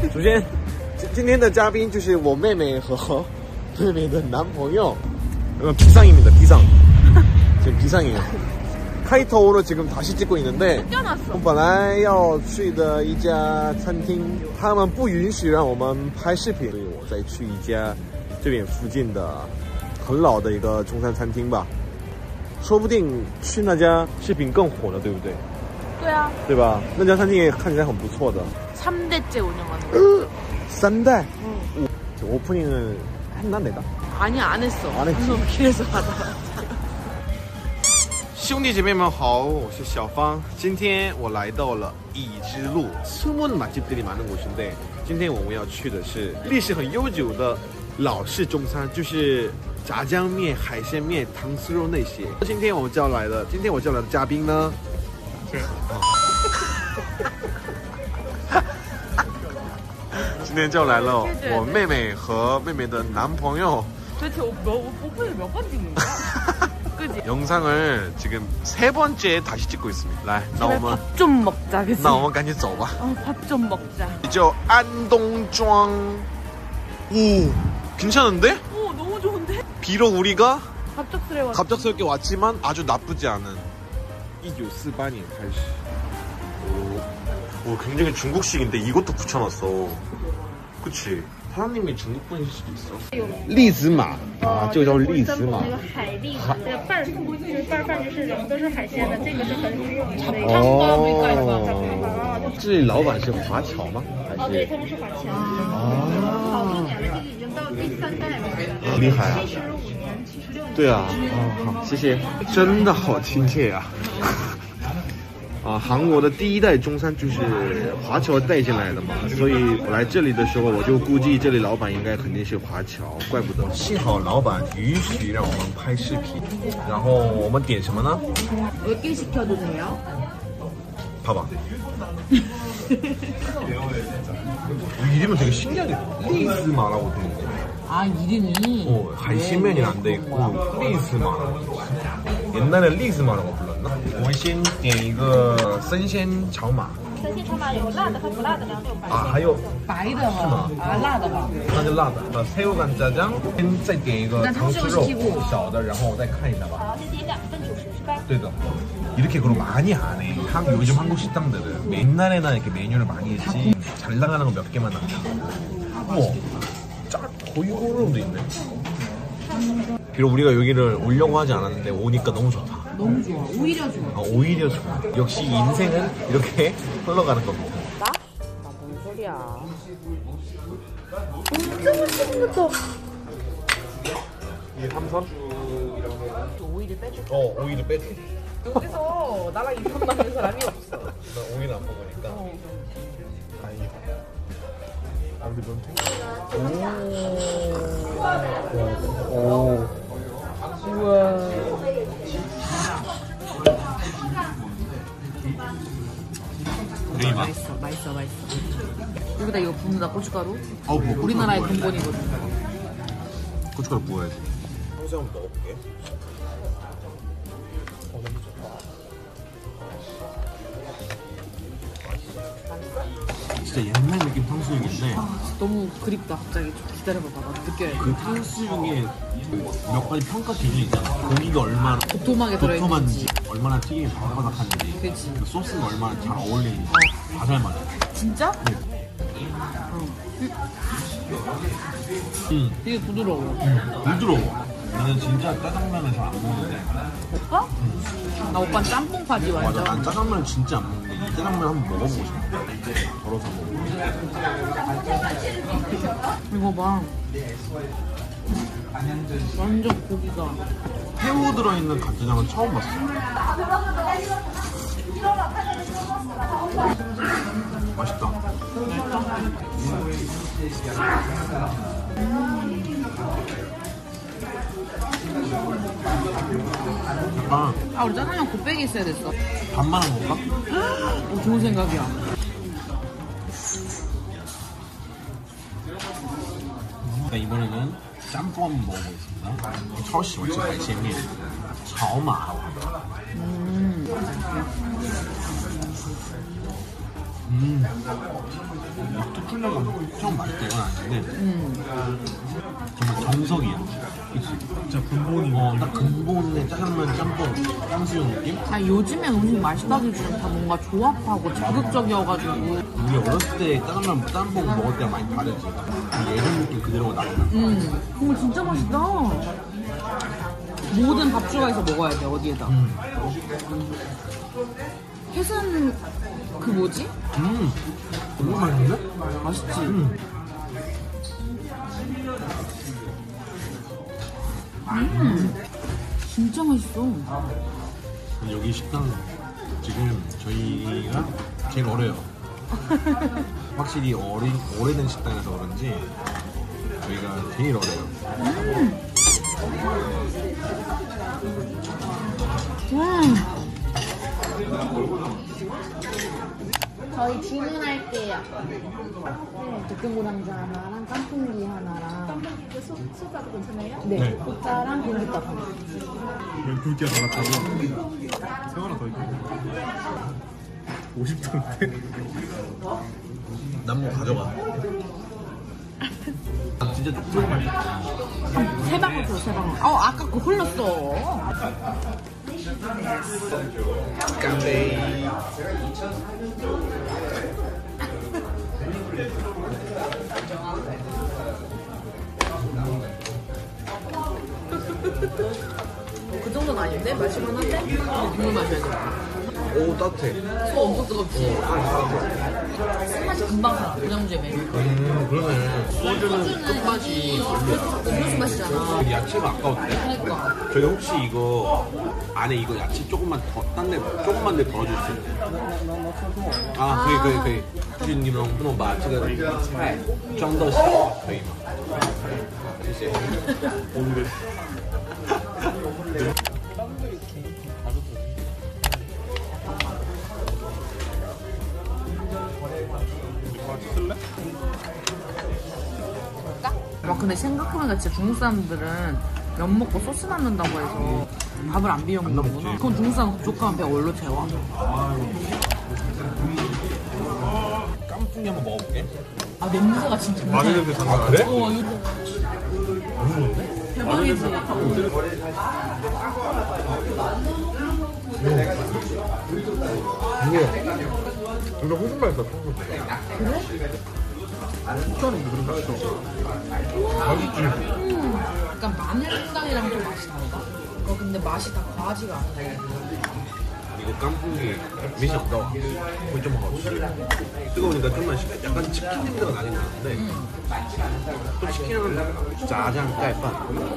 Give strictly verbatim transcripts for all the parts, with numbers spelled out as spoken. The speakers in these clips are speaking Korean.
首先，今天的嘉宾就是我妹妹和妹妹的男朋友。呃，비상입니다. 비상. 지금 비상이에요. 카이토로 지금 다시 찍고 있는데, 本来要去的一家餐厅，他们不允许让我们拍视频，所以我再去一家这边附近的很老的一个中餐餐厅吧。说不定去那家视频更火了，对不对？ 对啊， 对吧？那家餐厅也看起来很不错的。 삼 대째 운영하는 거. 삼 대? 응. 오프닝을 했나 내가? 아니 안 했어. 안 했지. 길에서 하다가. 兄弟姐妹们好，我是小芳。今天我来到了已知路，숨은 맛집들이 많은 곳인데，今天我们要去的是历史很悠久的老式中餐，就是炸酱面、海鲜面、糖丝肉那些。今天我们叫来的，今天我叫来的嘉宾呢，今天叫来了我妹妹和妹妹的男朋友。 도대체 오픈을 몇 번 찍는 거야? 그지? 영상을 지금 세 번째 다시 찍고 있습니다. 来, 나我们 밥 좀 먹자, 그치? 那我们赶紧走吧. 어, 밥 좀 먹자. 저 안동庄. 오, 괜찮은데? 오, 너무 좋은데? 비록 우리가 갑작스레 왔 갑작스럽게 왔지만 아주 나쁘지 않은 천구백사십팔 년 팔십. 오, 오, 굉장히 중국식인데 이것도 붙여놨어. 그치? 사장님이 중국 분이실 수도 있어. 栗子马啊，这个叫栗子马。 那个海蛎，这个拌就是拌饭就是两个都是海鲜的，这个是很有名的。 哦，这里老板是华侨吗？还哦，对， 是？ 他们是华侨。 哦， 好多年了，这个已经到第三代了。 厉害啊！ 七十五年、七十六年。 对啊，哦，好，谢谢，真的好亲切呀、啊。啊，韩国的第一代中餐就是华侨带进来的嘛，所以我来这里的时候，我就估计这里老板应该肯定是华侨，怪不得。幸好老板允许让我们拍视频，然后我们点什么呢？ 몇 개 시켜도 돼요? 봐봐. 이름은 되게 신기하게 리스마라고 돼 있네. 아, 이름이? 어,海鲜면이 안 돼 있고 리스마라고 돼 있어. 옛날에 리스마라고 불렀나? 我们先点一个生鲜炒码。 生鲜炒码有辣的和不辣的两种版本。 啊，还有白的哈，啊，辣的哈。 那就辣的。呃，새우간짜장，先再点一个糖丝肉小的，然后我再看一下吧。 好，再点两份主食是吧？ 对的。 이렇게 그걸 많이 안 해. 한, 요즘 한국 식당들은 옛날에나 이렇게 메뉴를 많이 했지 잘 나가는 거 몇 개만 남겨. 우와, 짜 고유고름도 있네. 비록 우리가 여기를 오려고 하지 않았는데 오니까 너무 좋다. 너무 좋아. 오히려 좋아. 아, 오히려 좋아. 역시 인생은 이렇게 흘러가는 거고. 나? 나 뭔 소리야. 진짜 맛있겠다. 이게 삼선? 오이를 빼줘. 어, 오이를 빼줘. 여기서 나랑 이편 맞는 사람이 없어. 나 오이는 안 먹으니까. 어. 아니. 아, 우리 넌 오. 오. 우와. 되게 맛있어, 맛있어, 맛있어. 여기다 이거 붓는다, 고춧가루? 어, 뭐, 우리나라의 근본이거든. 고춧가루 부어야지. 평소 한번 먹어볼게. 어, 너무 좋다. 진짜 옛날 느낌 탕수육인데 너무 그립다, 갑자기. 기다려봐봐, 나 느껴야 돼. 그 탕수육에 몇 가지 평가 기준이 있잖아. 고기가 얼마나 도톰하게 도톰한지, 들어있는지. 얼마나 튀김이 바삭바삭한지, 그치. 그 소스가 얼마나 잘 어울리는지 다 잘 맞아. 진짜? 네. 응. 되게 부드러워. 응. 부드러워. 나는 진짜 짜장면을 잘 안 먹는데. 오빠? 응. 나 오빠는 짬뽕파지 완전. 맞아, 난 짜장면을 진짜 안 먹는데 이 짜장면 한번 먹어보고 싶어. 덜어서 먹어. 이거 봐. 완전 고기가. 새우 들어있는 간짜장은 처음 봤어. 맛있다. 약간 아, 우리 짜장면 곱빼기 있어야 됐어. 반만 한 건가? 오, 좋은 생각이야. 이번에는 짬뽕 한번 먹어보겠습니다. 처시 맛집 갈치미 차오마라고 하더라. 음. 음. 투플레가 처음 맛있다 이건 아닌데 음. 정말 정석이야. 그치? 진짜 근본이 어, 딱 근본의 짜장면, 짬뽕, 탕수육 느낌? 아 요즘엔 음식 맛있다기보다 다 뭔가 조합하고 자극적이어가지고. 우리 어렸을 때 짜장면, 짬뽕 먹을 때랑 많이 다르지. 그 예전 느낌 그대로가 나구나. 음. 국물 진짜 맛있다. 모든 밥주가에서 먹어야 돼 어디에다. 음. 해산 그 뭐지? 음. 너무 맛있는데? 맛있지. 음. 음. 진짜 맛있어. 여기 식당 지금 저희가 제일 어려요. 확실히 어린, 오래된 식당에서 그런지 저희가 제일 어려요. 음. 음. 저희 주문할게요. 볶음고랑자 하나랑 깐풍기 하나랑. 깐풍기 소, 소가도 괜찮아요? 네. 네. 고짜랑 비빔밥 하나. 굵기가 더 같다고? 새우 하나 더 있고 오십 도인데? 난 뭐 가져가. 아, 진짜 조금 맛있다. 세 방울 줘, 세 방울. 어, 아까 그거 흘렀어. 깜베이. 그 정도는 아닌데? 마시면 한데? 국물 마셔야 돼. 오, 따뜻해. 소 엄청 뜨겁지? 아, 술맛이 금방 나, 그냥주에 메뉴. 음, 그러네. 소주는 끝맛이 음료수 맛이잖아. 야채가 아까웠대. 그러니까. 저희 혹시 이거 안에 이거 야채 조금만 더, 딴 데, 조금만 더 덜어줄 수 있나요? 아, 可以可以可以就是你们不能把这个菜装到小可以吗？谢谢。 오늘 와, 근데 생각해보니까 진짜 중국 사람들은 면 먹고 소스 남는다고 해서 밥을 안 비벼 먹는구나. 그럼 중국 사람 부족하면 배 뭘로 채워? 깐풍기 한번 먹어볼게. 아, 냄새가 진짜 마늘 냄새 장난 아니야? 그래? 어, 이거 대박이지. 이거 이거 훨씬 맛있다 평소보다. 그래? 식사는 그런 거 맛있어. 맛있지? 음, 약간 마늘탕이랑 좀 맛이 달라. 어, 근데 맛이 다 과하지가 않아. 이거 깐풍기 맛이 안 나와. 거의 좀 먹어. 뜨거우니까 좀만 식게. 약간 치킨 냄새가 나긴 나는데 음. 또 치킨은 짜장 깔판.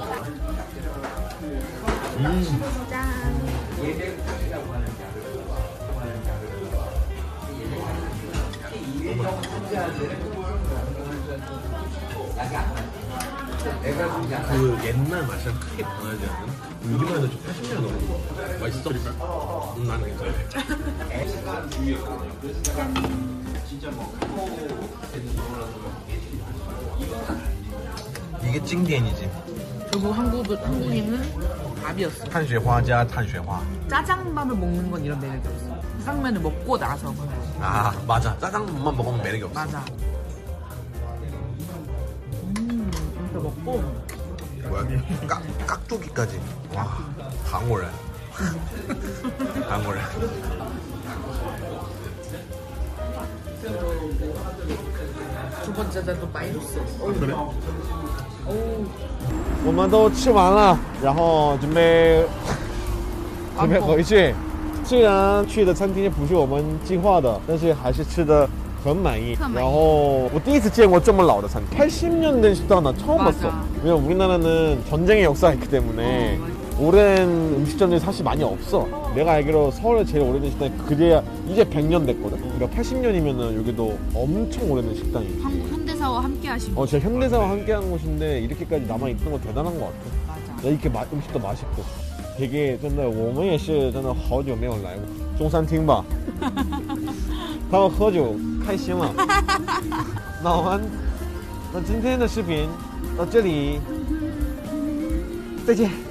음. 그 옛날 맛이랑 크게 변하지 않는? 우리만 해도 좀 팔십 년 넘은 거. 맛있어? 음, 나는 괜찮아. 이게 찡디엔이지. 결국 한국, 한국인은 밥이었어. 碳水花加碳水化. 짜장밥을 먹는 건 이런 매력이 없어. 짜장면을 먹고 나서. 아, 맞아. 짜장면만 먹으면 매력이 없어. 맞아. 음, 이렇게 먹고. 뭐야? 깍, 깍두기까지. 와, 방울해. 방울해. 두 번째 잔도 마이너스. 그래? 我们都吃完了，然后准备准备回去。虽然去的餐厅不是我们计划的，但是还是吃的很满意. 큰 然后我第一次见过这么老的餐厅. 팔십 년 된 식당 나 처음 맞아. 봤어. 왜냐면 우리나라는 전쟁의 역사가 있기 때문에 어, 오랜 음식점들이 사실 많이 없어. 내가 알기로 서울에 제일 오래된 식당이 그래야 이제 백 년 됐거든. 그러니까 팔십 년이면은 여기도 엄청 오래된 식당이지. 한국 현대사와 함께 하신 어, 제가 현대사와 함께하는 곳인데 이렇게까지 남아있는 건 대단한 것 같아. 맞아. 이렇게 마, 음식도 맛있고 되게 真的我们也是真的好久没有来过中餐厅吧他们喝酒开心了那我们那今天的视频到这里再见